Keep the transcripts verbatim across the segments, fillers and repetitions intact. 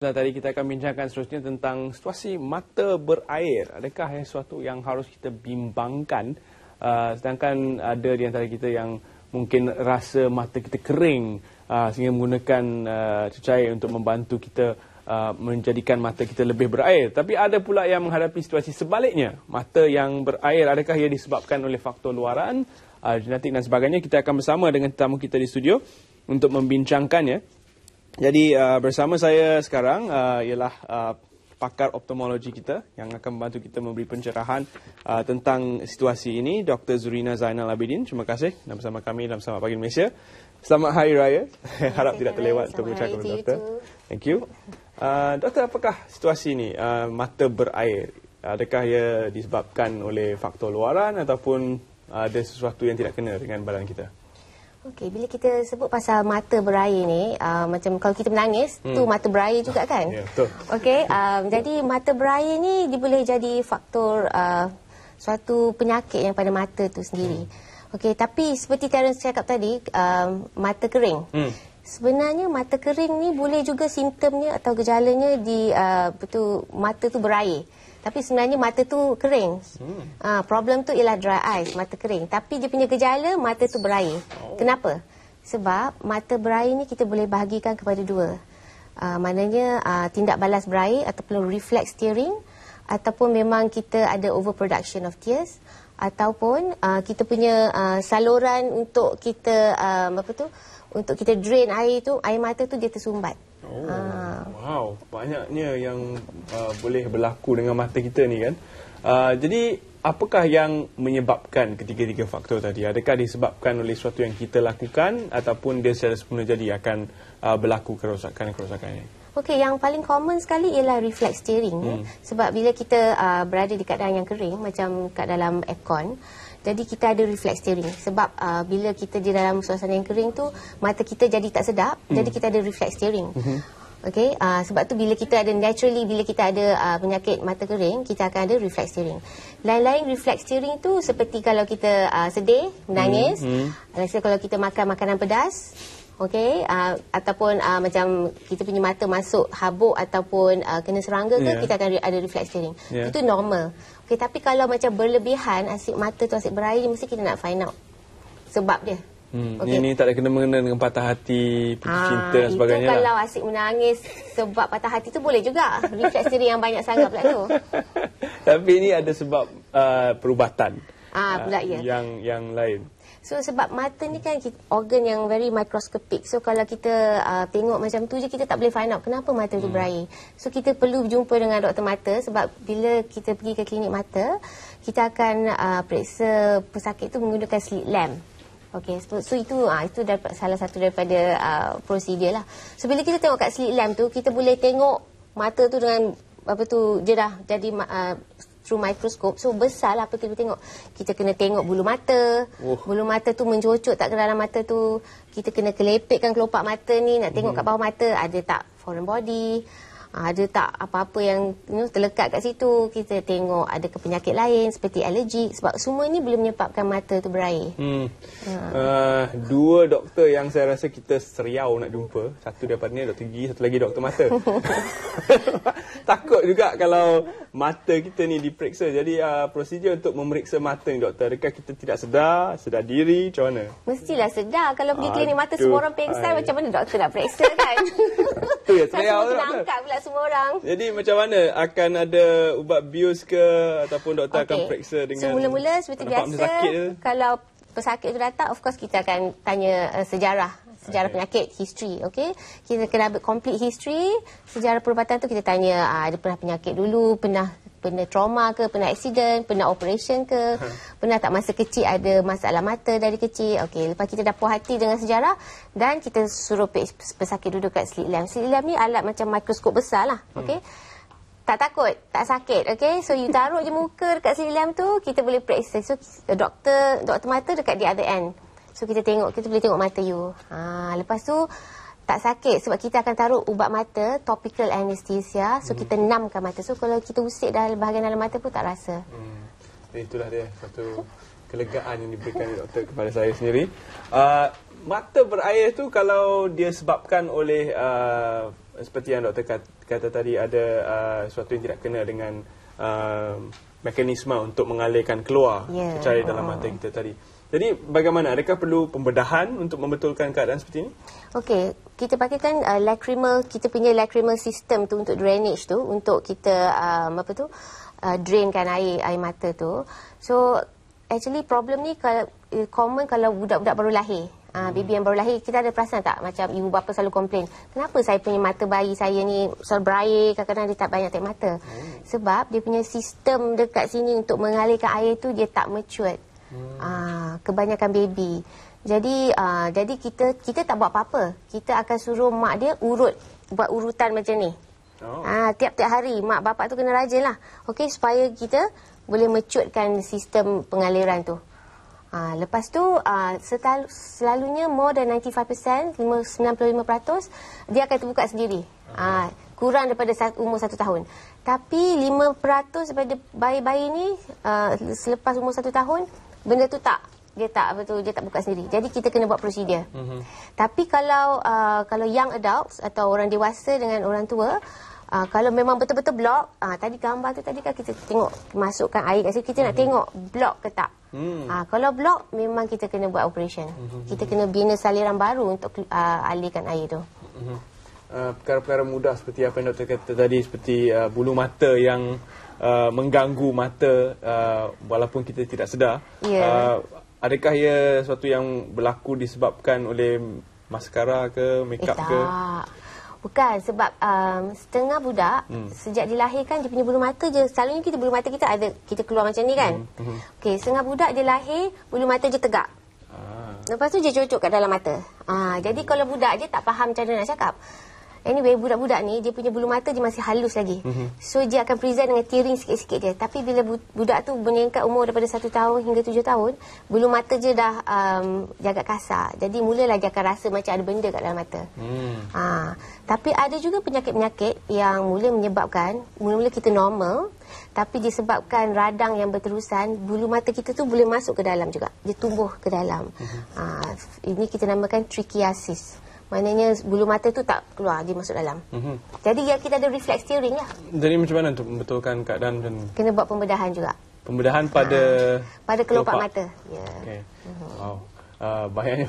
Nah, tadi kita akan bincangkan seterusnya tentang situasi mata berair. Adakah yang sesuatu yang harus kita bimbangkan? Uh, sedangkan ada di antara kita yang mungkin rasa mata kita kering uh, sehingga menggunakan uh, cecair untuk membantu kita uh, menjadikan mata kita lebih berair. Tapi ada pula yang menghadapi situasi sebaliknya. Mata yang berair, adakah ia disebabkan oleh faktor luaran, uh, genetik dan sebagainya? Kita akan bersama dengan tetamu kita di studio untuk membincangkannya. Jadi uh, bersama saya sekarang uh, ialah uh, pakar ophthalmologi kita yang akan membantu kita memberi pencerahan uh, tentang situasi ini, Doktor Zurina Zainal Abidin. Terima kasih dan bersama kami dalam Selamat Pagi Malaysia. Selamat Hari Raya. Harap tidak terlewat untuk bercakap dengan Doktor. Thank you. Uh, Doktor, apakah situasi ini uh, mata berair? Adakah ia disebabkan oleh faktor luaran ataupun uh, ada sesuatu yang tidak kena dengan badan kita? Okey, bila kita sebut pasal mata berair ni, uh, macam kalau kita menangis, hmm. tu mata berair juga kan? Ya, betul. Okey, um, jadi mata berair ni dia boleh jadi faktor uh, suatu penyakit yang pada mata tu sendiri. Hmm. Okey, tapi seperti Terence cakap tadi, um, mata kering. Hmm. Sebenarnya mata kering ni boleh juga simptomnya atau gejalanya di uh, betul mata tu berair. Tapi sebenarnya mata tu kering. Hmm. Uh, problem tu ialah dry eyes, mata kering. Tapi dia punya gejala, mata tu berair. Oh. Kenapa? Sebab mata berair ni kita boleh bahagikan kepada dua. Uh, maknanya uh, tindak balas berair ataupun reflex tearing. Ataupun memang kita ada overproduction of tears. Ataupun uh, kita punya uh, saluran untuk kita, um, apa tu, untuk kita drain air tu, air mata tu dia tersumbat. Oh, ah. Wow, banyaknya yang uh, boleh berlaku dengan mata kita ni kan. Uh, jadi, apakah yang menyebabkan ketiga-tiga faktor tadi? Adakah disebabkan oleh sesuatu yang kita lakukan ataupun dia secara semula jadi akan uh, berlaku kerosakan-kerosakan ini? Okey, yang paling common sekali ialah reflex tearing. Hmm. Sebab bila kita uh, berada di keadaan yang kering, macam kat dalam aircon, jadi kita ada reflex tearing. Sebab uh, bila kita di dalam suasana yang kering tu, mata kita jadi tak sedap, hmm. jadi kita ada reflex tearing. Hmm. Okey, uh, sebab tu bila kita ada naturally, bila kita ada uh, penyakit mata kering, kita akan ada reflex tearing. Lain-lain reflex tearing tu seperti kalau kita uh, sedih, menangis, hmm. Hmm. kalau kita makan makanan pedas, okey, uh, ataupun uh, macam kita punya mata masuk habuk ataupun uh, kena serangga ke, yeah. kita akan ada reflex tearing. Yeah. Itu normal. Okey, tapi kalau macam berlebihan asyik mata tu asyik berair, mesti kita nak find out sebab dia. Hmm, okay. Ini tak ada kena-mengena dengan patah hati, putus ha, cinta dan sebagainya. Itu kalau lah. asyik menangis sebab patah hati tu boleh juga. Reflex tearing yang banyak sangat pula tu. Tapi ini ada sebab uh, perubatan. Ah, pula uh, ya. Yang yang lain. So sebab mata ni kan kita, organ yang very microscopic. So kalau kita uh, tengok macam tu je, kita tak boleh find out kenapa mata tu hmm. berair. So kita perlu berjumpa dengan doktor mata. Sebab bila kita pergi ke klinik mata, kita akan uh, periksa pesakit tu menggunakan slit lamp. Okey, so, so itu uh, itu dapat salah satu daripada uh, prosedur lah. So bila kita tengok kat slit lamp tu, kita boleh tengok mata tu dengan apa tu, dia dah jadi uh, through microscope. So besarlah apa kita tengok. Kita kena tengok bulu mata. Oh. Bulu mata tu mencocok tak ke dalam mata tu. Kita kena kelepekkan kelopak mata ni, nak tengok hmm. kat bawah mata ada tak foreign body, ada tak apa-apa yang you know, terlekat kat situ. Kita tengok ada ke penyakit lain seperti alergi. Sebab semua ni boleh menyebabkan mata tu berair. Hmm. Ha. Uh, dua doktor yang saya rasa kita seriau nak jumpa. Satu daripada ni Doktor Gigi, satu lagi doktor mata. Takut juga kalau mata kita ni diperiksa. Jadi uh, prosedur untuk memeriksa mata ni doktor, adakah kita tidak sedar, sedar diri, macam mana? Mestilah sedar. Kalau pergi klinik mata semua orang pengsan, macam mana doktor nak periksa kan? Itu ya, seriau tu. Kena angkat pula semua orang. Jadi macam mana? Akan ada ubat bius ke ataupun doktor okay. akan periksa dengan... So mula-mula seperti biasa, kalau pesakit tu datang, of course kita akan tanya uh, sejarah. Sejarah okay. penyakit, history, okey. Kita kena ambil complete history. Sejarah perubatan tu kita tanya uh, ada pernah penyakit dulu, pernah pernah trauma ke, pernah accident, pernah operation ke, pernah tak masa kecil ada masalah mata dari kecil. Okey, lepas kita dah puas hati dengan sejarah dan kita suruh pesakit duduk kat slit lamp. Slit lamp ni alat macam mikroskop besar lah, okey. Hmm. Tak takut, tak sakit, okey. So you taruh je muka dekat slit lamp tu, kita boleh periksa. So doktor doktor mata dekat the other end. So kita tengok, kita boleh tengok mata you. Ha, lepas tu tak sakit sebab kita akan taruh ubat mata, topical anesthesia. So hmm. kita namkan mata. So kalau kita usik dalam bahagian dalam mata pun tak rasa. Hmm. Itulah dia satu kelegaan yang diberikan doktor kepada saya sendiri. Uh, mata berair tu kalau dia sebabkan oleh uh, seperti yang doktor kata tadi ada uh, sesuatu yang tidak kena dengan uh, mekanisme untuk mengalirkan keluar yeah. cairan dalam mata kita tadi. Jadi bagaimana? Adakah perlu pembedahan untuk membetulkan keadaan seperti ini? Okey, kita pakaikan uh, lacrimal, kita punya lacrimal system tu untuk drainage tu, untuk kita um, apa tu uh, drainkan air air mata tu. So actually problem ni kalau uh, common kalau budak-budak baru lahir. Uh, baby yang baru lahir, kita ada perasan tak macam ibu bapa selalu komplain, kenapa saya punya mata bayi saya ni selalu berair, kadang-kadang dia tak banyak tarik mata. Hmm. Sebab dia punya sistem dekat sini untuk mengalirkan air tu dia tak matured. Hmm. Uh, kebanyakan baby. Jadi uh, jadi kita kita tak buat apa-apa. Kita akan suruh mak dia urut, buat urutan macam ni. Oh. Uh, tiap-tiap hari mak bapak tu kena rajin lah. Okey, supaya kita boleh maturedkan sistem pengaliran tu. Uh, lepas tu uh, setal, selalunya more than ninety-five percent, sembilan puluh lima peratus dia akan terbuka sendiri. Uh, kurang daripada umur satu tahun. Tapi lima peratus daripada bayi-bayi ni uh, selepas umur satu tahun benda tu tak dia tak apa tu dia tak buka sendiri. Jadi kita kena buat prosedur. Mm-hmm. Tapi kalau uh, kalau young adults atau orang dewasa dengan orang tua, uh, kalau memang betul-betul block, uh, tadi gambar tu tadi kan kita tengok masukkan air kat situ, kita mm-hmm. nak tengok block ke tak. Hmm. Uh, kalau block memang kita kena buat operation. Mm-hmm. Kita kena bina saliran baru untuk uh, alirkan air tu. Mm-hmm. Uh, perkara-perkara mudah seperti apa yang doktor kata tadi, seperti uh, bulu mata yang uh, mengganggu mata uh, walaupun kita tidak sedar. Yeah. Uh, adakah ia sesuatu yang berlaku disebabkan oleh maskara ke, make up eh, ke? Bukan, sebab um, setengah budak hmm. sejak dilahirkan dia punya bulu mata je, selalunya kita bulu mata kita ada, kita keluar macam ni kan. Hmm. Hmm. Okey, setengah budak dia lahir bulu mata je tegak. Ah. Lepas tu dia cocok kat dalam mata. Ah, jadi kalau budak je tak faham macam mana nak cakap. Anyway, budak-budak ni dia punya bulu mata dia masih halus lagi. Mm-hmm. So dia akan present dengan tearing sikit-sikit je. Tapi bila budak tu meningkat umur daripada satu tahun hingga tujuh tahun, bulu mata je dah um, jaga kasar. Jadi mulalah dia akan rasa macam ada benda kat dalam mata. Mm. Ha, tapi ada juga penyakit-penyakit yang mula menyebabkan, mula-mula kita normal, tapi disebabkan radang yang berterusan, bulu mata kita tu boleh masuk ke dalam juga. Dia tumbuh ke dalam. Mm-hmm. Ha, ini kita namakan trichiasis. Maknanya bulu mata tu tak keluar, dia masuk dalam. Mm-hmm. Jadi ya kita ada reflex tearing lah. Jadi macam mana untuk membetulkan keadaan macam ni? Kena buat pembedahan juga. Pembedahan pada ha, pada kelopak mata. Ya. Yeah. Okay. Mm-hmm. Wow. Uh, bahayanya.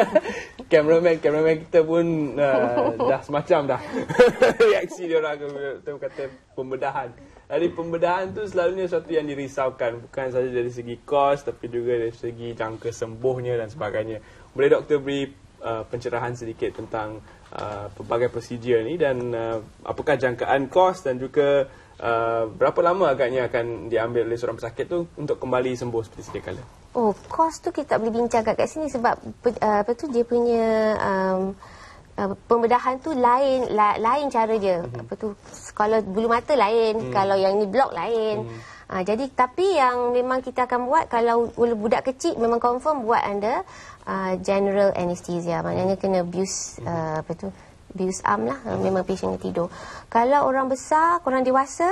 Kameraman, kameraman kita pun uh, dah semacam dah. Reaksi dia orang kita kata pembedahan. Jadi pembedahan tu selalunya sesuatu yang dirisaukan, bukan saja dari segi kos tapi juga dari segi jangka sembuhnya dan sebagainya. Boleh doktor beri Uh, pencerahan sedikit tentang uh, pelbagai prosedur ni dan uh, apakah jangkaan kos dan juga uh, berapa lama agaknya akan diambil oleh seorang pesakit tu untuk kembali sembuh seperti sedia kala? Oh, kos tu kita tak boleh bincang kat sini sebab uh, apa tu dia punya um, uh, pembedahan tu lain la, lain cara je. Mm-hmm. Apa tu kalau bulu mata lain, mm. kalau yang ni blok lain. Mm. Uh, jadi tapi yang memang kita akan buat kalau budak kecil memang confirm buat under uh, general anesthesia, maknanya kena bius uh, apa tu bius arm lah, uh, memang patient tidur. Kalau orang besar, orang dewasa,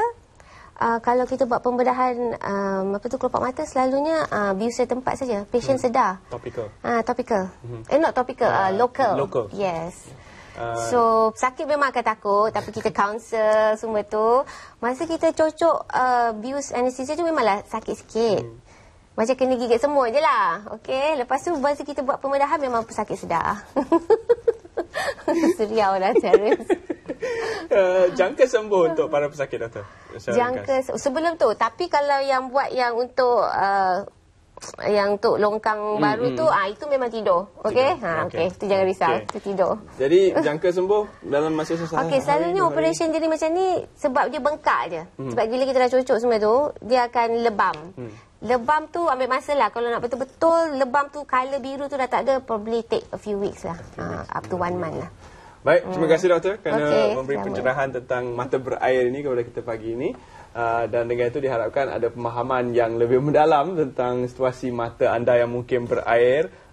uh, kalau kita buat pembedahan um, apa tu kelopak mata selalunya uh, bius tempat saja, patient hmm. sedar. Topical. Ah uh, topical. Hmm. Eh not topical, uh, local. Local. Yes. So, sakit memang akan takut, tapi kita counsel semua tu. Masa kita cocok uh, bius anesthesia tu memanglah sakit sikit. Hmm. Macam kena gigit semua je lah. Okey, lepas tu masa kita buat pembedahan memang pesakit sedar. Seriau dah, Terence. uh, jangka sembuh untuk para pesakit, doktor? Jangka sebelum tu. Tapi kalau yang buat yang untuk... Uh, yang untuk longkang hmm, baru hmm. tu ah itu memang tidur. Okey. Ha okey, okay. Tu jangan risau, okay. Tu tidur. Jadi jangka sembuh dalam masa sesaat. Okey, selalunya operation jadi macam ni sebab dia bengkak je. Hmm. Sebab bila kita dah cocok semua tu, dia akan lebam. Hmm. Lebam tu ambil masa lah. Kalau nak betul-betul lebam tu colour biru tu dah tak ada, probably take a few weeks lah. Ha, up to one month lah. Baik, terima kasih doktor kerana okay, memberi sama. pencerahan tentang mata berair ini kepada kita pagi ini. Uh, dan dengan itu diharapkan ada pemahaman yang lebih mendalam tentang situasi mata anda yang mungkin berair